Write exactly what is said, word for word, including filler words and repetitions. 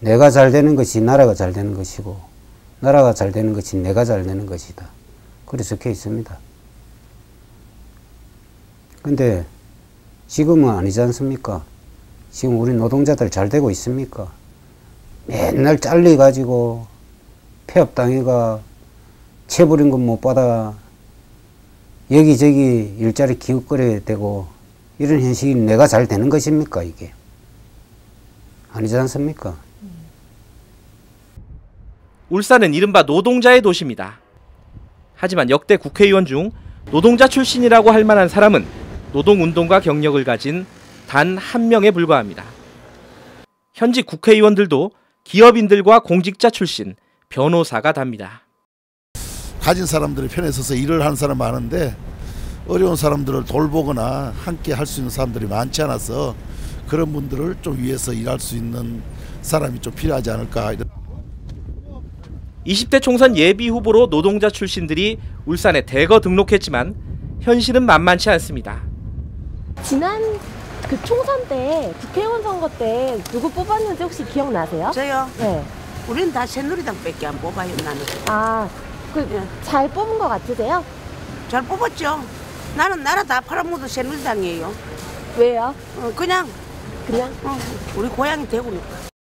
내가 잘 되는 것이 나라가 잘 되는 것이고 나라가 잘 되는 것이 내가 잘 되는 것이다. 그렇게 적혀 있습니다. 근데 지금은 아니지 않습니까? 지금 우리 노동자들 잘 되고 있습니까? 맨날 잘려가지고 폐업당해가 채부린 건 못 받아 여기저기 일자리 기웃거려야 되고 이런 현실이 내가 잘 되는 것입니까 이게? 아니지 않습니까? 울산은 이른바 노동자의 도시입니다. 하지만 역대 국회의원 중 노동자 출신이라고 할 만한 사람은 노동운동가 경력을 가진 단 한 명에 불과합니다. 현직 국회의원들도 기업인들과 공직자 출신, 변호사가 답니다. 가진 사람들의 편에 서서 일을 하는 사람 많은데 어려운 사람들을 돌보거나 함께 할 수 있는 사람들이 많지 않아서 그런 분들을 좀 위해서 일할 수 있는 사람이 좀 필요하지 않을까. 이십 대 총선 예비 후보로 노동자 출신들이 울산에 대거 등록했지만 현실은 만만치 않습니다. 지난 그 총선 때 국회의원 선거 때 누구 뽑았는지 혹시 기억나세요? 저요? 네. 우리는 다 새누리당밖에 안 뽑아요, 나는. 아, 그 잘 뽑은 것 같으세요? 잘 뽑았죠. 나는 나라 다 팔아먹어도 새누리당이에요. 왜요? 어, 그냥 그냥? 어, 우리 고향이 대구니까.